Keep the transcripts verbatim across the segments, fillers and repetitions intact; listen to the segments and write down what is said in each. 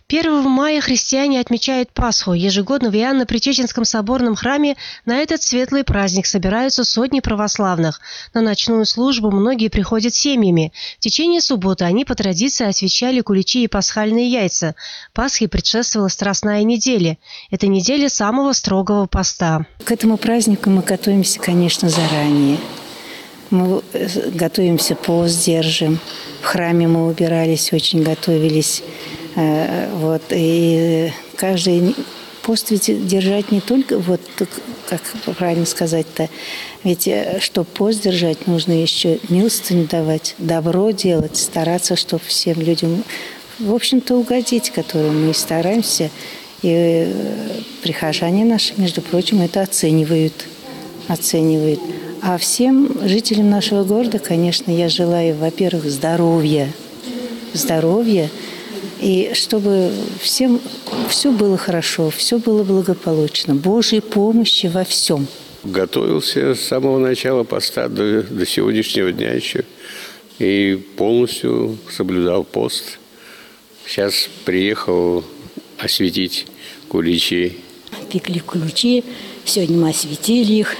первого мая христиане отмечают Пасху. Ежегодно в Иоанно-Пречистенском соборном храме на этот светлый праздник собираются сотни православных. На ночную службу многие приходят семьями. В течение субботы они по традиции освещали куличи и пасхальные яйца. Пасхе предшествовала Страстная неделя. Это неделя самого строгого поста. К этому празднику мы готовимся, конечно, заранее. Мы готовимся, пост держим. В храме мы убирались, очень готовились. Вот. И каждый пост ведь держать не только, вот как правильно сказать-то, ведь чтобы пост держать, нужно еще милостыню давать, добро делать, стараться, чтобы всем людям, в общем-то, угодить, которым мы и стараемся. И прихожане наши, между прочим, это оценивают. оценивают. А всем жителям нашего города, конечно, я желаю, во-первых, здоровья, здоровья, и чтобы всем все было хорошо, все было благополучно, Божьей помощи во всем. Готовился с самого начала поста до, до сегодняшнего дня еще и полностью соблюдал пост. Сейчас приехал осветить куличи. Пекли куличи, сегодня мы осветили их.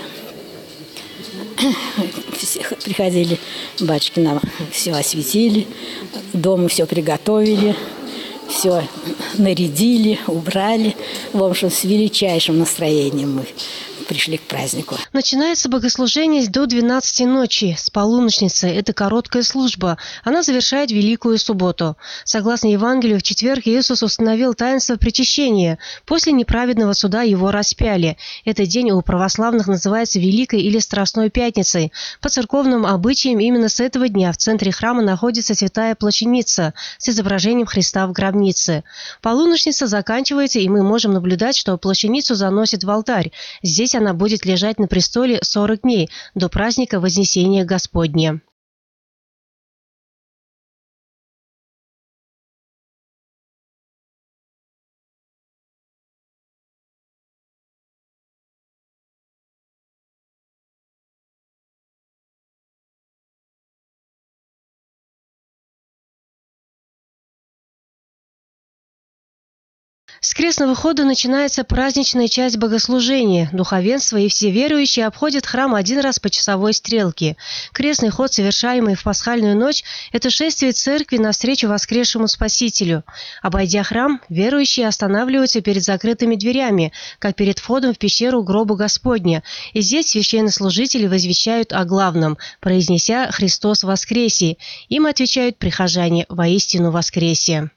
Приходили, батюшки нам все осветили, дома все приготовили, все нарядили, убрали. В общем, с величайшим настроением мы пришли к празднику. Начинается богослужение до двенадцати ночи, с полуночницы. Это короткая служба. Она завершает Великую Субботу. Согласно Евангелию, в четверг Иисус установил таинство причащения. После неправедного суда его распяли. Этот день у православных называется Великой или Страстной Пятницей. По церковным обычаям именно с этого дня в центре храма находится святая плащаница с изображением Христа в гробнице. Полуночница заканчивается, и мы можем наблюдать, что плащаницу заносят в алтарь. Здесь она будет лежать на престоле сорок дней, до праздника Вознесения Господня. С крестного хода начинается праздничная часть богослужения. Духовенство и все верующие обходят храм один раз по часовой стрелке. Крестный ход, совершаемый в пасхальную ночь, это шествие церкви навстречу воскресшему Спасителю. Обойдя храм, верующие останавливаются перед закрытыми дверями, как перед входом в пещеру гроба Господня. И здесь священнослужители возвещают о главном, произнеся «Христос воскресе». Им отвечают прихожане «Воистину воскресе».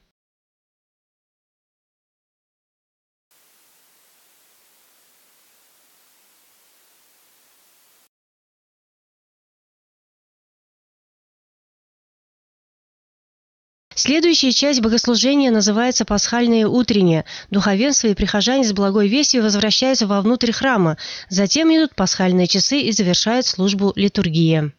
Следующая часть богослужения называется «Пасхальное утреннее». Духовенство и прихожане с благой вестью возвращаются вовнутрь храма. Затем идут пасхальные часы и завершает службу литургия.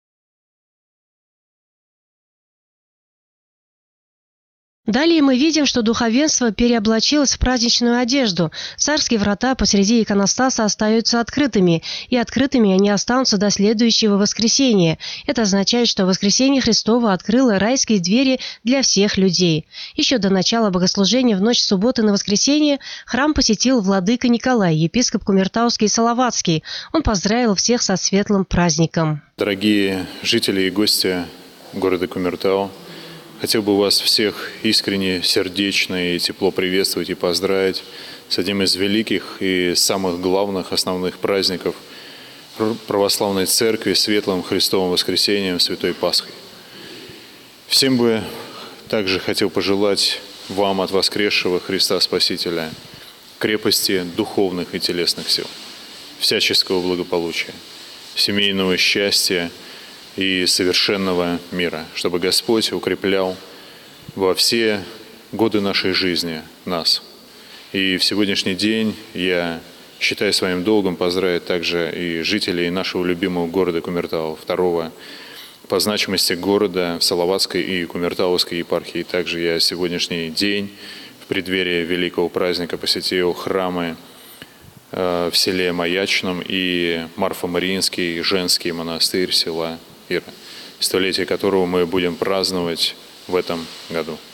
Далее мы видим, что духовенство переоблачилось в праздничную одежду. Царские врата посреди иконостаса остаются открытыми, и открытыми они останутся до следующего воскресения. Это означает, что воскресение Христово открыло райские двери для всех людей. Еще до начала богослужения в ночь субботы на воскресенье храм посетил владыка Николай, епископ Кумертауский и Салаватский. Он поздравил всех со светлым праздником. Дорогие жители и гости города Кумертау, хотел бы вас всех искренне, сердечно и тепло приветствовать и поздравить с одним из великих и самых главных основных праздников православной церкви, светлым Христовым воскресением, Святой Пасхой. Всем бы также хотел пожелать вам от воскресшего Христа Спасителя крепости духовных и телесных сил, всяческого благополучия, семейного счастья и совершенного мира, чтобы Господь укреплял во все годы нашей жизни нас. И в сегодняшний день я считаю своим долгом поздравить также и жителей нашего любимого города Кумертау, второго по значимости города в Салаватской и Кумертауской епархии. Также я сегодняшний день в преддверии великого праздника посетил храмы в селе Маячном и Марфо-Мариинский женский монастырь села Ира, столетие которого мы будем праздновать в этом году.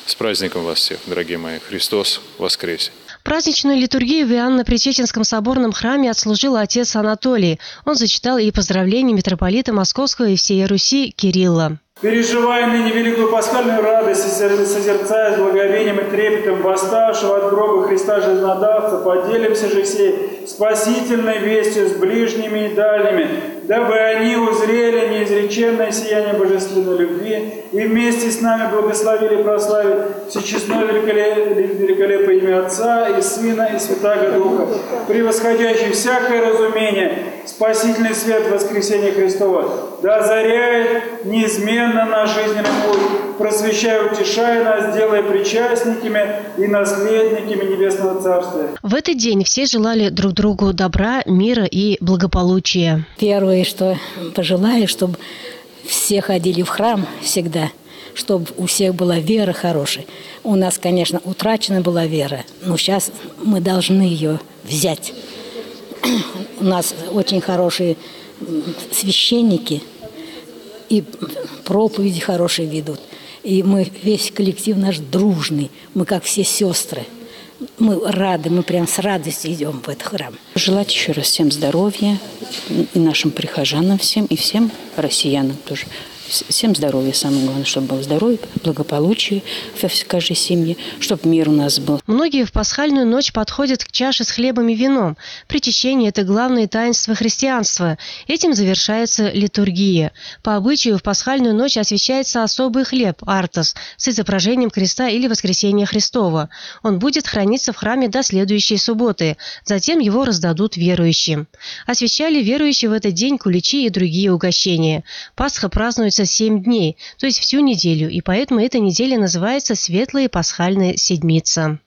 С праздником вас всех, дорогие мои! Христос воскресе! Праздничную литургию в Иоанно-Пречистинском соборном храме отслужил отец Анатолий. Он зачитал и поздравления митрополита Московского и всей Руси Кирилла. Переживая ныне великую пасхальную радость и созерцая с благовением и трепетом восставшего от гроба Христа жизнодавца, поделимся же всей спасительной вестью с ближними и дальними, дабы они узрели неизреченное сияние божественной любви и вместе с нами благословили и прославили всечестное великолепное имя Отца и Сына и Святаго Духа, превосходящий всякое разумение, спасительный свет воскресения Христова, да озаряет неизменно наш жизненный путь, просвещая, утешая нас, делая причастниками и наследниками Небесного Царствия. В этот день все желали друг другу добра, мира и благополучия. Первое, что пожелаю, чтобы все ходили в храм всегда, чтобы у всех была вера хорошая. У нас, конечно, утрачена была вера, но сейчас мы должны ее взять. У нас очень хорошие священники, и проповеди хорошие ведут. И мы, весь коллектив наш дружный, мы как все сестры. Мы рады, мы прям с радостью идем в этот храм. Желать еще раз всем здоровья, и нашим прихожанам всем, и всем россиянам тоже. Всем здоровья, самое главное, чтобы было здоровье, благополучие в каждой семье, чтобы мир у нас был. Многие в пасхальную ночь подходят к чаше с хлебом и вином. Причащение – это главное таинство христианства. Этим завершается литургия. По обычаю в пасхальную ночь освящается особый хлеб – артос с изображением креста или воскресения Христова. Он будет храниться в храме до следующей субботы. Затем его раздадут верующим. Освящали верующие в этот день куличи и другие угощения. Пасха празднуется семь дней, то есть всю неделю, и поэтому эта неделя называется Светлая Пасхальная Седмица.